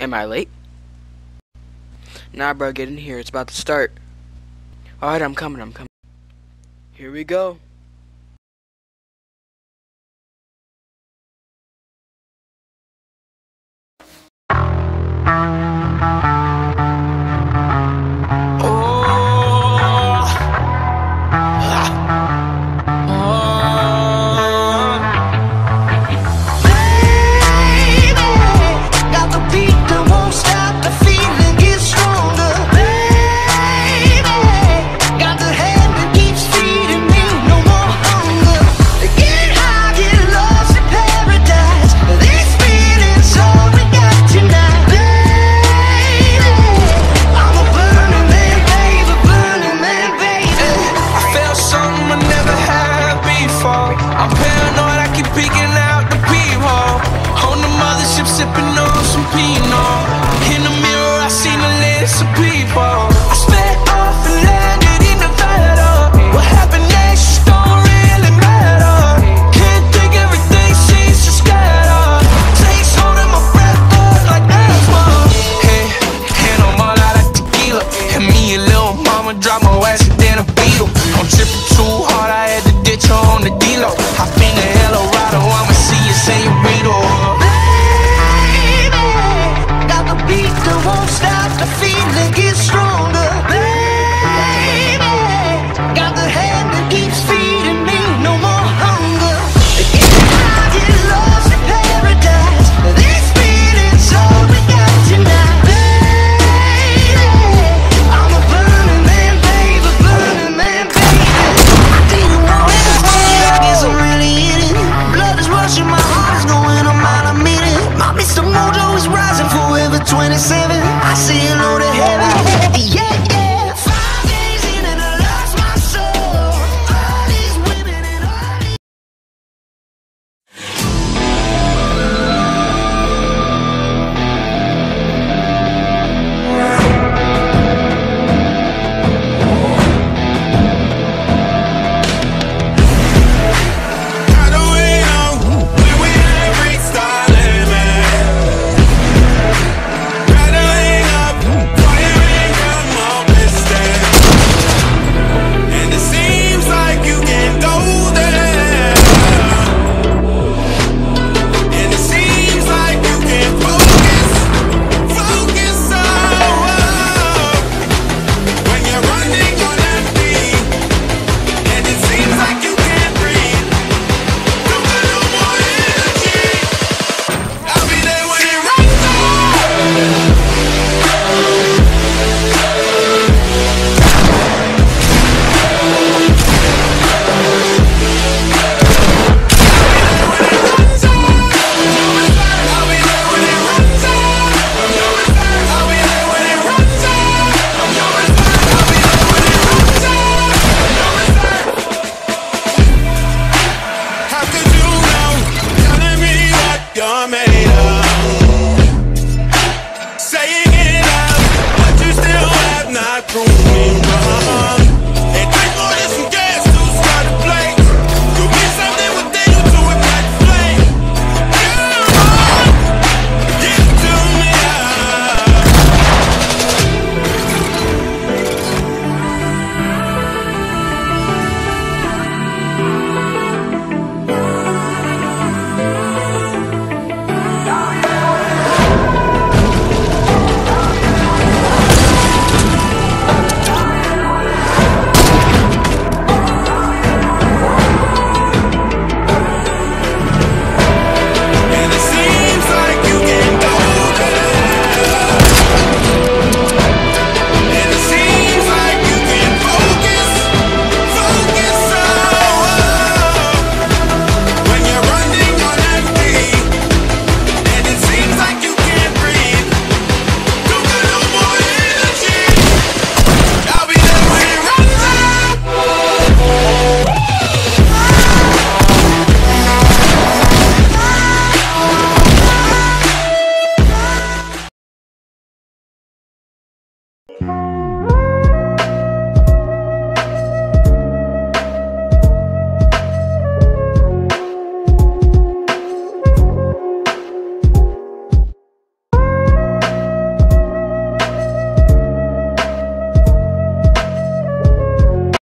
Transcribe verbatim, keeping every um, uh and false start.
Am I late? Nah, bro, get in here. It's about to start. Alright, I'm coming, I'm coming. Here we go. Sipping on some Pinot. In the mirror I seen a list of people. I sped off and landed in Nevada. What happened next just don't really matter. Can't think, everything seems to scatter. Takes holding my breath up like asthma. Hey, and I'm all out of tequila. And me and little mama drop more acid than a beetle. I'm tripping too hard, I had to ditch her on the D-Lo. I finger hello rider, I'ma see you señorito. Won't stop, the feeling gets stronger, baby. Got the hand that keeps feeding me, no more hunger. I get lost in paradise. This feeling's all we got tonight, baby. I'm a burning man, baby, burning man, baby. I didn't want it, I guess I'm really in it. Blood is rushing, my heart is going a mile a minute. My Mister Mojo is rising forever twenty-seven. I see you know the heaven, yeah, yeah. Five days in and I lost my soul. All these women and all these. How do we know when we have reached our limit? Rattling up, firing from all distance. And it seems like you can't go there. And it seems like you can't focus, focus on when you're running on empty. And it seems like you can't breathe. No matter what energy, I'll be there when it runs out. How could you know? Telling me what you're made